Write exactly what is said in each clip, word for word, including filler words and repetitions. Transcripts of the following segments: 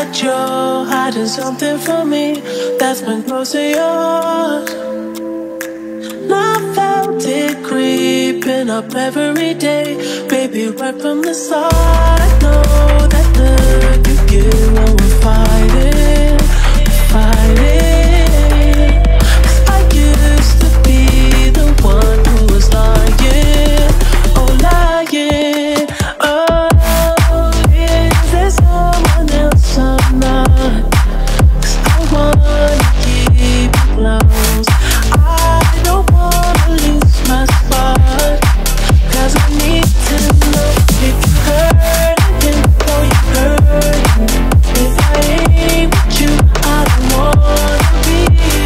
that you're hiding something from me that's been close to yours. And I felt it creeping up every day, baby, right from the start. I know that look you give when we're fighting, fighting. 'Cause I used to be the one who was lying, oh lying. Oh, is there someone else I'm not? 'Cause I wanna keep you close. I don't wanna lose my spot, 'cause I need to know if you hurt him or you hurt him. If I ain't with you, I don't wanna be.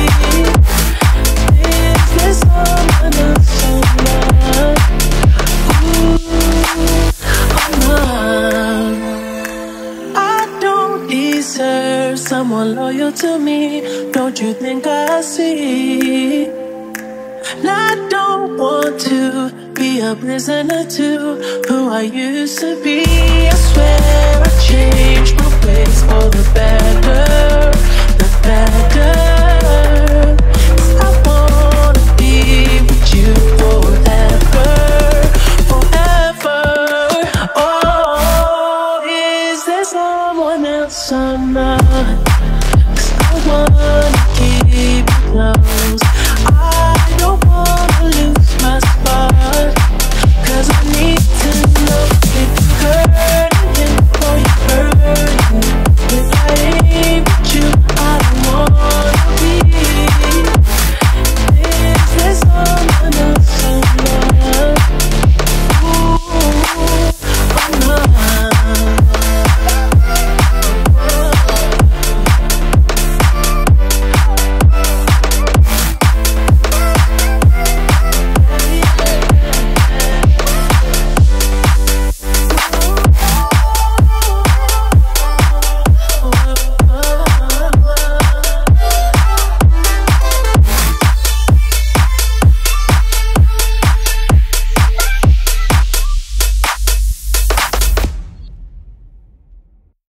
Is there someone else I'm not? Ooh, I'm not. I don't deserve someone loyal to me. Don't you think I see? And I don't want to be a prisoner to who I used to be. I swear I changed my ways for the better, the better.